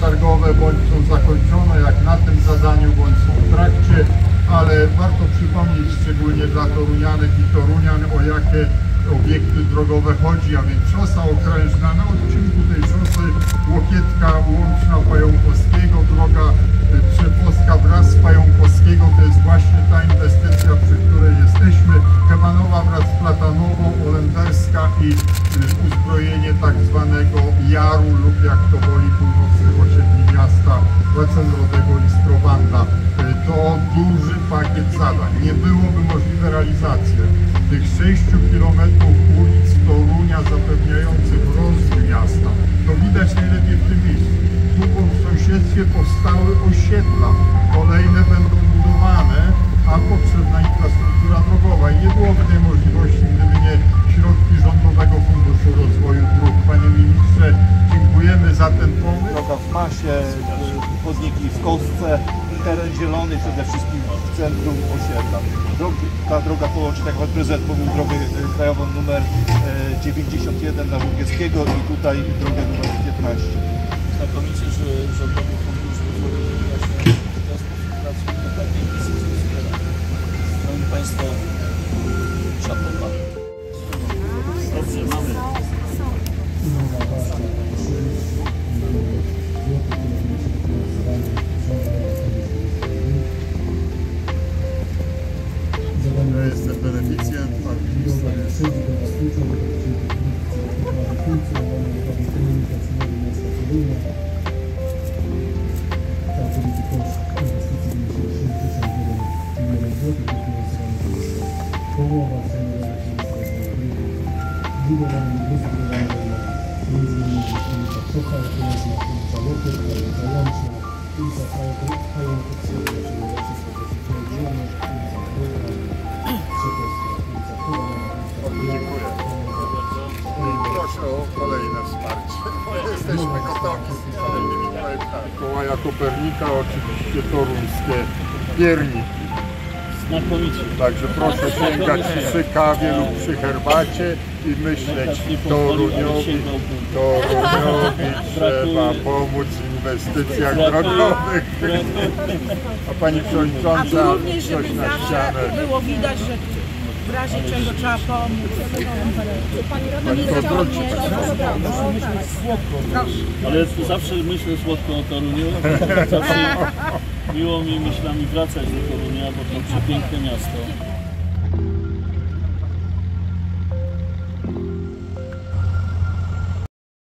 przetargowe bądź są zakończone, jak na tym zadaniu, bądź są w trakcie, ale warto przypomnieć szczególnie dla torunianek i torunian, o jakie obiekty drogowe chodzi, a więc szosa okrężna na odcinku tej szosy Łokietka Łączna Pająkowskiego, droga Trzepowska wraz z Pająkowskiego, to jest właśnie ta inwestycja, przy której jesteśmy. Hebanowa wraz z Platanową, Olenderska i uzbrojenie tak zwanego Jaru lub jak to woli północnych osiedli miasta Wacenrodego i Strowanda. To duży pakiet zadań. Nie byłoby możliwe realizacja tych 6 km ulic Torunia zapewniających rozwój miasta. To widać najlepiej w tym miejscu. Tu w sąsiedztwie powstały osiedla. Kolejne będą budowane, a potrzebna infrastruktura drogowa. I nie byłoby tej możliwości, gdyby nie środki Rządowego Funduszu Rozwoju Dróg. Panie ministrze, dziękujemy za ten pomysł. Droga w masie, chodniki w kostce, teren zielony przede wszystkim w centrum osiedla. Ta droga połączy, tak jak prezydent mówił, drogę krajową numer 91 na Żółkiewskiego i tutaj drogę numer 15. Znakomicie, że Rządowy Fundusz Rozwoju właśnie w ten sposób pracuje na takiej decyzji wspiera. Szanowni Państwo, szapoba. Dobrze, mamy. Ja jestem beneficjent, pan minister jest. Dziękuję. I proszę o kolejne wsparcie. Jesteśmy gotowi z kolejnymi projektami. Mikołaja Kopernika, oczywiście toruńskie pierniki. Znakomicie. Także proszę sięgać przy kawie lub przy herbacie i myśleć, Toruniowi trzeba pomóc w inwestycjach drogowych. A pani przewodnicząca, a również, coś żeby na zawsze ścianę. było widać, że w razie czego trzeba pomóc. Ale zawsze myślę słodko o Toruniu. Zawsze miło mi myślami wracać do Torunia, bo to przepiękne miasto.